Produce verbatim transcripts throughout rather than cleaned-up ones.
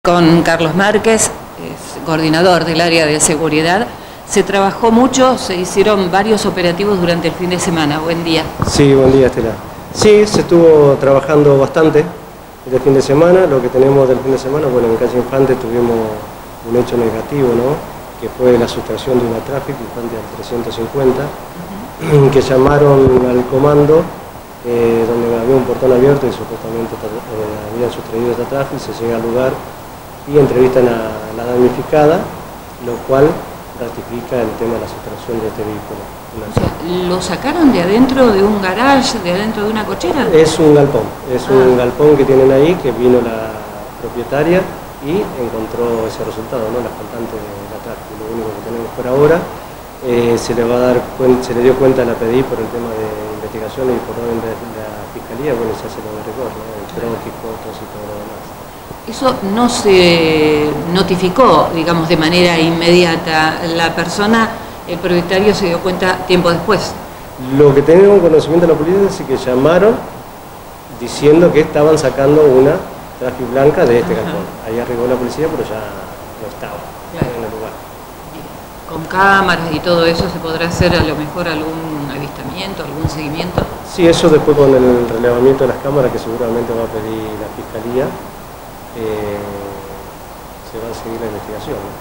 Con Carlos Márquez, es coordinador del área de seguridad. Se trabajó mucho, se hicieron varios operativos durante el fin de semana. Buen día. Sí, buen día, Estela. Sí, se estuvo trabajando bastante el fin de semana. Lo que tenemos del fin de semana, bueno, en calle Infante tuvimos un hecho negativo, ¿no? Que fue la sustracción de una tráfico, Infante al trescientos cincuenta, uh-huh. que llamaron al comando, eh, donde había un portón abierto y supuestamente eh, habían sustraído esta tráfico. Se llega al lugar y entrevistan a la damnificada, lo cual ratifica el tema de la sustracción de este vehículo. O sea, ¿lo sacaron de adentro de un garage, de adentro de una cochera? Es un galpón, es ah. un galpón que tienen ahí, que vino la propietaria y encontró ese resultado, ¿no? La faltante de la tráfico. Lo único que tenemos por ahora, eh, se le va a dar cuenta, se le dio cuenta a la P D I por el tema de investigación y por orden de la Fiscalía, bueno, se hace lo de rigor, ¿no? El trófico, todo y todo lo demás. Eso no se notificó, digamos, de manera inmediata. La persona, el propietario, se dio cuenta tiempo después. Lo que tenemos conocimiento de la policía es que llamaron diciendo que estaban sacando una tráfico blanca de este galpón. Ahí arribó la policía, pero ya no estaba claro. en el lugar. Con cámaras y todo eso, ¿se podrá hacer a lo mejor algún avistamiento, algún seguimiento? Sí, eso después con el relevamiento de las cámaras, que seguramente va a pedir la Fiscalía. Eh, se va a seguir la investigación, ¿no?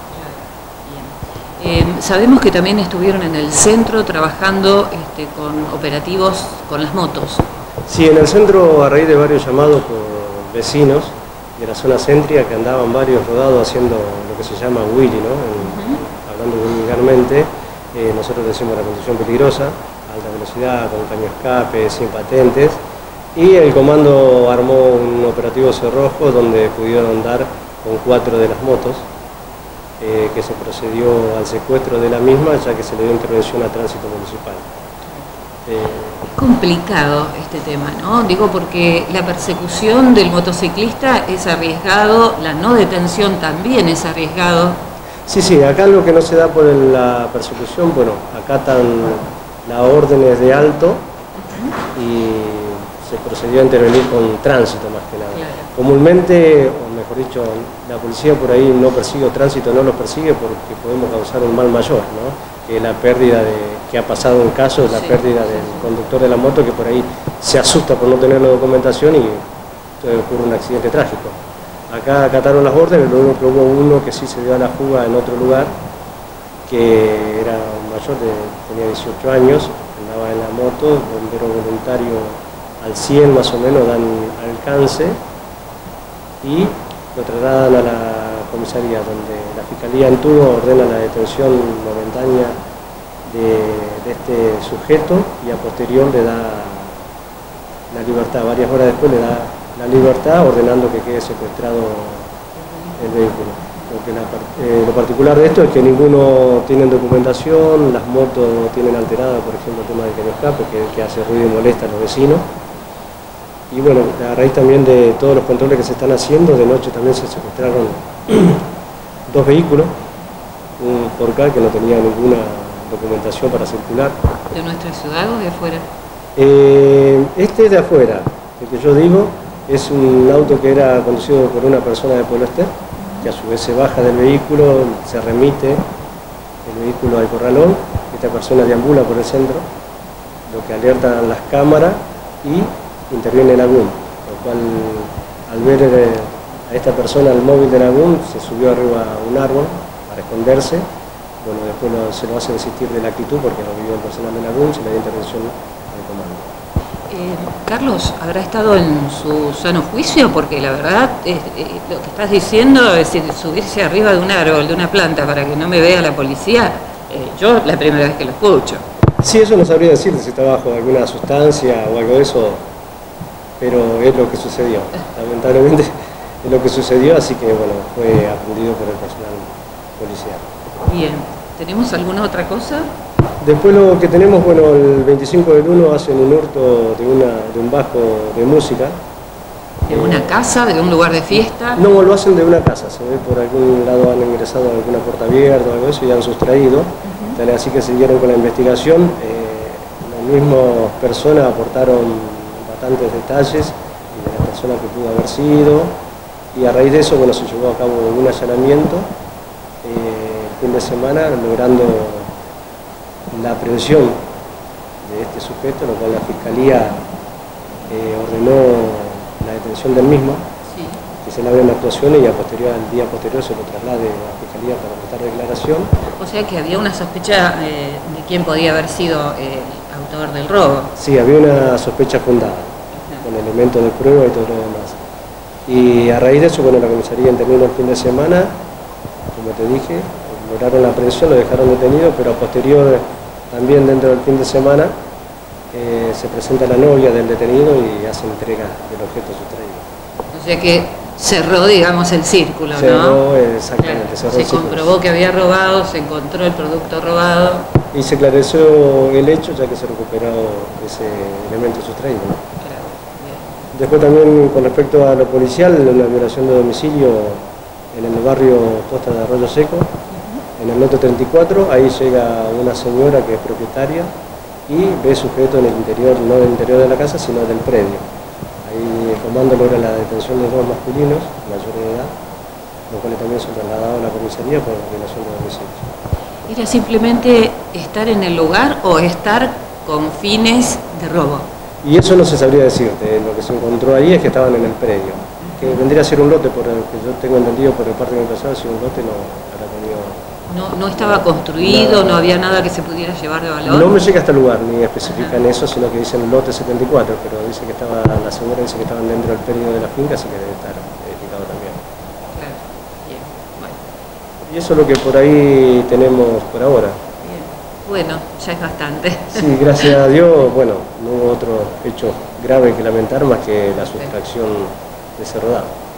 Bien. Eh, sabemos que también estuvieron en el centro trabajando este, con operativos con las motos. Sí, en el centro, a raíz de varios llamados por vecinos de la zona céntrica, que andaban varios rodados haciendo lo que se llama Willy, ¿no? En, uh-huh. Hablando vulgarmente, eh, nosotros decimos la conducción peligrosa, alta velocidad, con caño escape, sin patentes. Y el comando armó un operativo cerrojo donde pudieron dar con cuatro de las motos, eh, que se procedió al secuestro de la misma, ya que se le dio intervención a tránsito municipal. Eh, es complicado este tema, ¿no? Digo, porque la persecución del motociclista es arriesgado, la no detención también es arriesgado. Sí, sí, acá lo que no se da por la persecución, bueno, acá están las órdenes de alto uh-huh. y se procedió a intervenir con tránsito más que nada. Claro. Comúnmente, o mejor dicho, la policía por ahí no persigue o tránsito no los persigue porque podemos causar un mal mayor, ¿no? Que la pérdida de, que ha pasado en casos, la sí, pérdida del sí. conductor de la moto, que por ahí se asusta por no tener la documentación y ocurre un accidente trágico. Acá acataron las órdenes, lo único que hubo uno que sí se dio a la fuga en otro lugar, que era mayor, de, tenía dieciocho años, andaba en la moto, bombero voluntario al cien más o menos dan alcance y lo trasladan a la comisaría, donde la Fiscalía en turno ordena la detención momentánea de, de este sujeto y a posterior le da la libertad. Varias horas después le da la libertad ordenando que quede secuestrado el vehículo. Lo, que la, eh, lo particular de esto es que ninguno tiene documentación, las motos tienen alterada, por ejemplo, el tema del caño escape, que, que hace ruido y molesta a los vecinos. Y bueno, a raíz también de todos los controles que se están haciendo, de noche también se secuestraron dos vehículos, un Forca que no tenía ninguna documentación para circular. ¿De nuestra ciudad o de afuera? Eh, este es de afuera, el que yo digo es un auto que era conducido por una persona de Pueblo Ester, que a su vez se baja del vehículo, se remite el vehículo al corralón, esta persona deambula por el centro, lo que alertan las cámaras y interviene el AGUM, lo cual al ver eh, a esta persona el móvil del AGUM se subió arriba a un árbol para esconderse. Bueno, después lo, se lo hace desistir de la actitud porque lo vio el personal del AGUM, se le dio intervención al comando. Eh, Carlos, ¿habrá estado en su sano juicio? Porque la verdad, es, eh, lo que estás diciendo es decir, subirse arriba de un árbol, de una planta para que no me vea la policía, eh, yo la primera vez que lo escucho. Sí, eso no sabría decirte si está bajo alguna sustancia o algo de eso, pero es lo que sucedió. Lamentablemente es lo que sucedió, así que bueno, fue aprendido por el personal policial. Bien, ¿tenemos alguna otra cosa? Después lo que tenemos, bueno, el veinticinco del uno hacen un hurto de, una, de un bajo de música. ¿De una casa, de un lugar de fiesta? No, lo hacen de una casa, se ve por algún lado han ingresado a alguna puerta abierta o algo de eso y han sustraído. Uh-huh. Así que siguieron con la investigación, eh, las mismas personas aportaron bastantes detalles de la persona que pudo haber sido, y a raíz de eso, bueno, se llevó a cabo un allanamiento eh, el fin de semana, logrando la aprehensión de este sujeto, lo cual la Fiscalía eh, ordenó la detención del mismo, Sí. que se le abren actuaciones y a posterior, al día posterior se lo traslade a la Fiscalía para prestar declaración. O sea que había una sospecha eh, de quién podía haber sido el autor del robo. Sí, había una sospecha fundada, con elementos de prueba y todo lo demás. Y a raíz de eso, bueno, la comisaría intervino el fin de semana, como te dije, lograron la aprehensión, lo dejaron detenido, pero a posterior, también dentro del fin de semana, eh, se presenta la novia del detenido y hace entrega del objeto sustraído. O sea que cerró, digamos, el círculo, ¿no? Cerró, exactamente, Claro, cerró se el círculo. comprobó que había robado, se encontró el producto robado. Y se esclareció el hecho, ya que se recuperó ese elemento sustraído, ¿no? Claro, bien. Después también, con respecto a lo policial, una violación de domicilio en el barrio Costa de Arroyo Seco, uh-huh. En el lote treinta y cuatro, ahí llega una señora que es propietaria y ve sujeto en el interior, no del interior de la casa, sino del predio. Ahí el comando logra la detención de dos masculinos, mayor de edad, los cuales también son trasladados a la comisaría por violación de domicilio. ¿Era simplemente estar en el lugar o estar con fines de robo? Y eso no se sabría decirte, lo que se encontró ahí es que estaban en el predio, que vendría a ser un lote, por el que yo tengo entendido por el parte de mi persona, si un lote no habrá tenido... No, no estaba construido, nada. No había nada que se pudiera llevar de valor. No me llega hasta el lugar, ni especifican eso, sino que dicen lote setenta y cuatro, pero dice que estaba, la señora dice que estaban dentro del predio de la finca, así que debe estar edificado también. Claro, bien, bueno. Y eso es lo que por ahí tenemos por ahora. Bien. Bueno, ya es bastante. Sí, gracias a Dios, bueno, no hubo otro hecho grave que lamentar más que la sustracción de ese rodado.